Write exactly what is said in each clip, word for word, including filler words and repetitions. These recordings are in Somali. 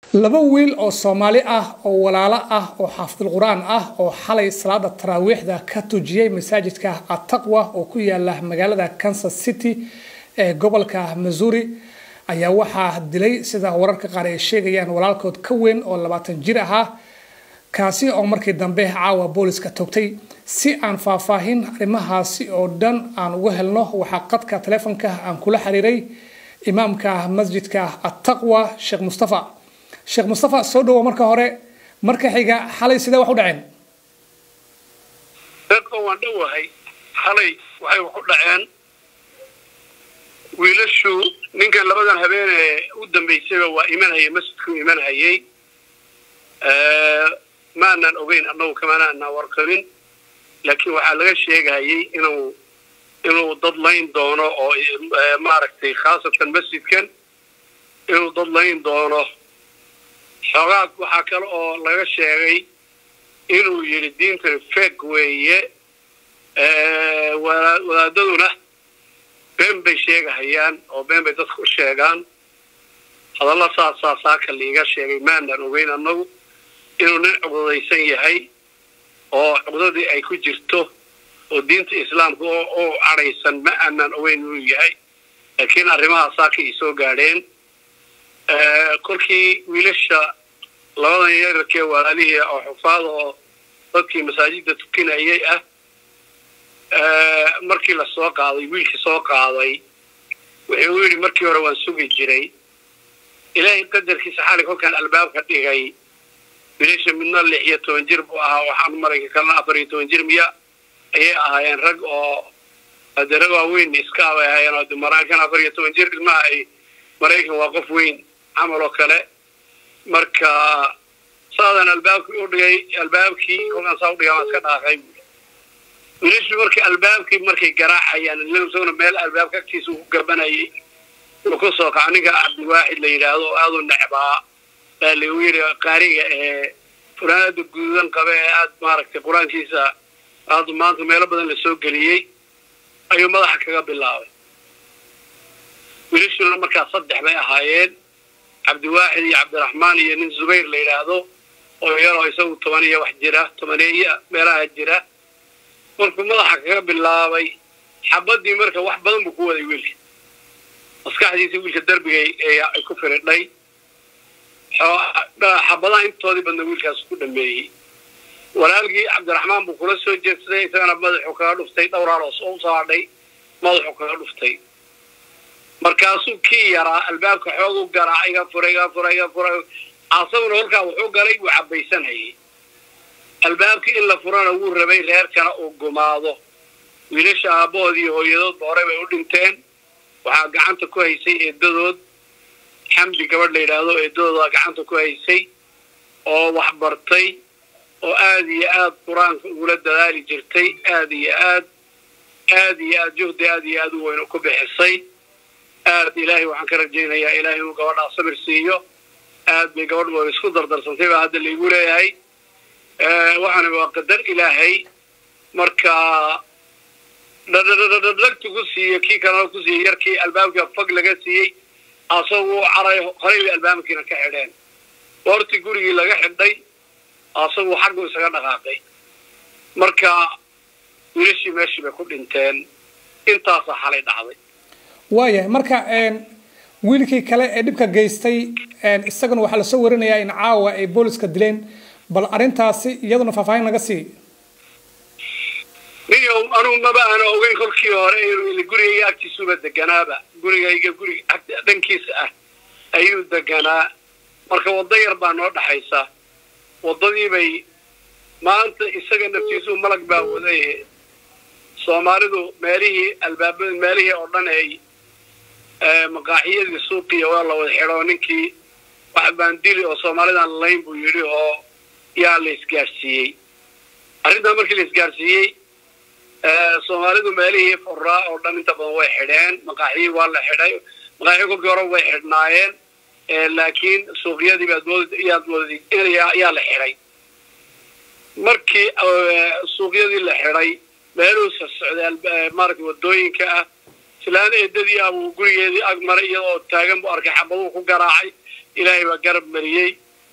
laba wiil oo Soomaali ah oo walaalo ah oo xaafid quraan ah oo xalay salaada taraawiixda ka tujiyay masaajidka At-Taqwa oo ku yaala magaalada Kansas City ee gobolka Missouri ayaa waxa dilay sida wararka qaar ay sheegayaan walaalkood ka weyn oo labaatan jir ah kaasi oo markii dambe caawa booliska toogtay si aan faahfaahin arrimahaasi oo dhan aan uga helno waxa qadka telefoonka aan kula xiriiray imaamka masjidka At-Taqwa Sheikh Mustafa Sheikh Mustafa soo dhaw marka hore marka xiga xalay sida wax u dhaceen dadka waan dhawahay xalay waxay wax u dhaceen wiilashu ninka labadan habeen ee u dambeysay waa imanayay masjidku imanayay ee ma aanan ogeyn annagu kama aanan warqabin laakiin waxa laga sheegayay inuu inuu dad layn doono oo maaragtay khaasatan masjidkan inuu dad layn doono xogaad waxa kale oo laga sheegay inuu yiri diinta fake weeye ee wadaadaduna been bay sheegayaan oo been bay dadku sheegaan hadalla saasaa ka liiga sheegay maanan ogeyn annagu inuu nin cuduraysan yahay oo cuduradi ay ku jirto oo diinta islaamka oo araysan ma aanan ogeyn inuu yahay laakiin arrimaha saaka ay soo gaadheen ee kolkii wiilasha labadan yarkee walaalihii oo xufaad oo dadkii masaajidda tukinayay ah ee markii la soo qaaday wiilkii soo qaaday wuxuu yiri markii hore waan sugi jiray ilaahay qadarkiisa xalay kolkan albaabka dhigay wiilasha midna lix iyo toban jir buu ahaa waxaan maray kalna afar iyo toban jir miya ayay ahaayeen rag oo adara waaweyn iska ahaayeen oo Mareykan afar iyo toban jir ilmaha ay Mareykan waa qof weyn amal oo kale marka saadan albaabkii u dhigay albaabkii kolkan saa u dhigay iska dhaaqay wiilashu markii albaabkii markay garaacayaan leeyahay meel albaabka agtiisa u gabanayay oo ku soo qaaniga Cabdiwaahid la yiraahdo aad u nacbaa la wiiri qaariga ee furaanada guudan qaba ee aad maaragtay quraankiisa aad maanta meel badan la soo galiyay ayuu madaxa kaga bilaabay wiilashu markaa saddex bay ahaayeen Cabdiwaahid iyo Cabdiraxmaan iyo nin Zubayr la yiraahdo oo yar oo isagu toban iyo wax jira tobaneeya meelaha jira markuu madaxa kaga bilaabay xabadii marka wax badan buu ku waday wiilka maskaxdiisa wiilka darbiga ay ku firidhay xabadaha intoodii badna wiilkaas ku dhameeyay walaalkii Cabdiraxmaan buu kula soo jeedsaday isagana madaxu kaga dhuftay dhowraaloos oo saadhay madaxu kaga dhuftay markaasuu kii yaraa albaabka xoog u garaacay ga furayga furayga furay asaguna halka wuxuu galay uu cabaysanayay albaabkii in la furana uu rabay reerkana uu gumaado wiilasha aaboodii hooyadood hore bay u dhinteen waxa gacanta ku haysay eedadood xamdi gabadh la yiraahdo eedadooda gacanta ku haysay oo wax bartay oo aad iyo aad quraanka ugu dadaali jirtay aad iyo aad aad iyo aad juhdi aad iyo aad weyn ku bixisay aad ilaahay waxaan ka rajaynayaa ilaahay uu gabadha sabir siiyo aad bay gabadh way isku dardarsantay baa hadda leeyahay leeyahay ee waxaan waa qadar ilaahay marka dadadadadadku ku siiyay kii kana ku siiyay yarkii albaabka fag laga siiyay asagoo caray qaray albaabkiina ka xidheen warti gurigii laga xidhay asagoo xaq isaga dhaqaaqay marka wiilashii meeshii bay ku dhinteen intaas xalay dhacday waayahay marka een wiilkii kale ee dhibka geystay een isaguna waxa la soo warinayaa in caawa ay booliska dileen bal arintaasi iyaduna faahfaahin laga sii niyo anu ma baan ogeyn kolkii hore inuu guriga agtiisuba deganaaba gurigayga guriga dhankiisa ah ayuu deganaa marka wada yar baa noo dhaxaysa wadadii bay maanta isaga naftiisu malag baa waday Soomaalidu meelihii albaabada meelihii oo dhan ay ee maqaaxiyada suuqiya waa la wada xiro ninkii wax baan dili oo Soomaalidan layn buu yiri oo yaa la isgaarsiiyay arrinta markii la isgaarsiiyay ee Soomaalidu meelihii furaa oo dhan inta badan way xidheen maqaaxiyi waa la xidhay maqaaxiyi ku hore way xidhnaayeen ee laakiin suuqyadii baad yaa wadii yaa la xidhay markii suuqyadii la xidhay meeluu socday markii wadooyinka ah filaan eedadii abu gurigeedii ag maray iyadoo taagan buu arkay xabadu ku garaacay ilaahay baa garab mariyey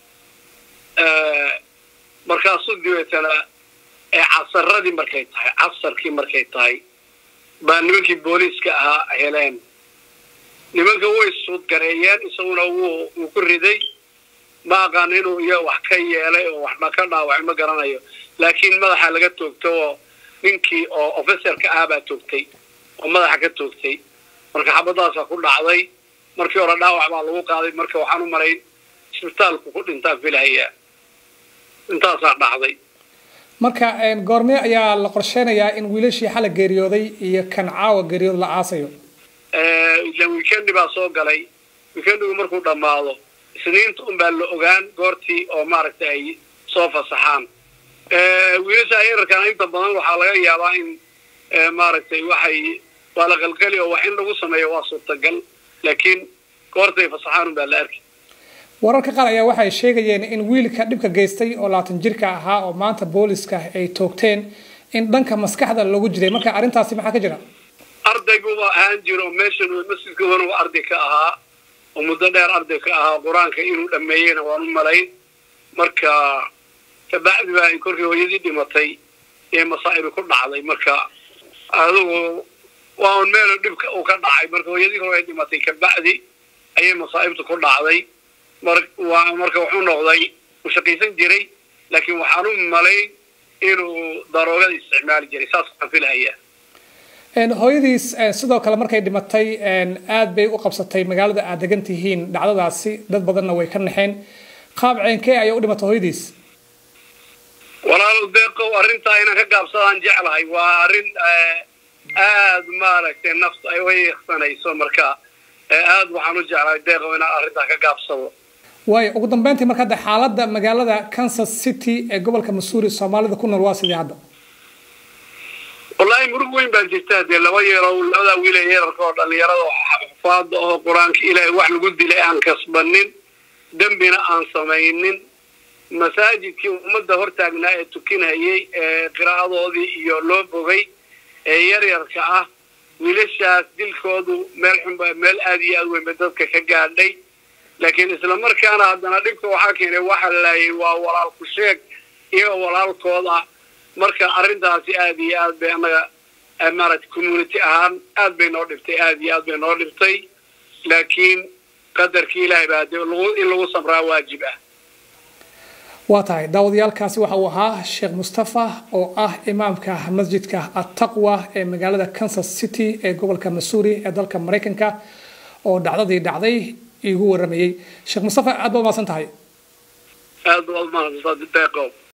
markaasuu dibeetana ee casaradii markay tahay casarkii markay tahay baa nimankii booliiska ahaa heleen nimanka way suud gareeyeen isaguna wuu ku riday ma aqaan inuu iyo wax ka yeelay oo waxba ka dhaawacay ma garanayo laakiin madaxa laga toogto oo ninkii oo officerka ah baa toogtay oo madaxa ka toogtay marka xabadaas ku dhacday markii hore dhaawac baa lagu qaaday marka waxaan u maray isbitaalku ku dhintaa filaya intaas dhacday marka een goorme ayaa la qorsheenayaa in wiilashii xal geeriyooday iyo kan caawa geeriyood la aasayo ee ilaa weekend baa soo galay weekendu markuu dhamaado isniinta un baa la ogaan goortii oo maaragtay ay soo fasaxaan ee wiilasha yarkan inta badan waxa laga yaabaa in maaragtay waxay wala qalqali oo wax in lagu sameeyo waa suurtagal laakiin goortay fasaxaan baa la arkay wararka qaar ayaa waxay sheegayeen in wiilka dhibka geystay oo laatan jirka ahaa oo maanta booliska ay toogteen in dhanka maskaxda lagu jiray marka arintaasi maxaa ka jira ardaygu waa aan jiro meeshan masjidka uu arday ka ahaa oo muddo dheer arday ka ahaa quraanka inuu dhameeyay waan u malay marka tabacdi baa in korkii hooyadii dhimatay ee masaa'ib ku dhacday marka adigu waa un meel dhibka uu ka dhacay marka hooyadii hore dhimatay ka bacdi ayay masaa'ibtu ku dhacday marka wuxuu noqday u shaqaysan jiray laakiin waxaan u malay inuu daroogada isticmaali jiray saas aan filayaa een hooyadiis sidoo kale markay dhimatay een aad bay u qabsatay magaalada aad degan tihiin dhacdadaasi dad badanna way ka naxeen qaab ceenkee ay u dhimatay hooyadiis walaal deeqo arinta inaan ka gaabsadaan jeclahay waa arin aad maaragtay nafta ay way xsanayso marka aad waxaan u jeclahay deeqo inaan arinta ka gaabsado way ugu dambeyntii marka xaaladda magaalada Kansas City ee gobolka Missouri Soomaalida ku nool waa sidii hadda wallahi murug weyn baa jirta de laba yeero labada wiil ee yararka dhalinyarada xafaad oo quraanka ilaahay wax lagu dilay aan kasbanin dambina aan sameeynin masaajidkii ummadda hortaagnaa ee tukinayay ee qiraa'adoodii iyo loo bogay ee yaryarka ah wiilashaas dilkoodu meel xun baa meel aad iyo aad weyn dadka ka gaadhay laakiin isla markaana haddana dhibka waxa keenay waxa laayay waa walaal ku sheeg iyo walaalkooda marka arintaasi aad iyo aad bay anaga amarat community ahaan aad bay noo dhibtay aad iyo aad bay noo dhibtay laakiin qadarkii ilaahay baa lagu in lagu sabraa waajib ah waa tahay daawadayaalkaasi waxa uu ahaa Sheekh Mustafa oo ah imaamka masjidka At-Taqwa ee magaalada Kansas City ee gobolka Missouri ee dalka Mareykanka oo dhacdadii dhacday igu waramayay Sheekh Mustafa aad baad maasan tahay aad baad maasan tahay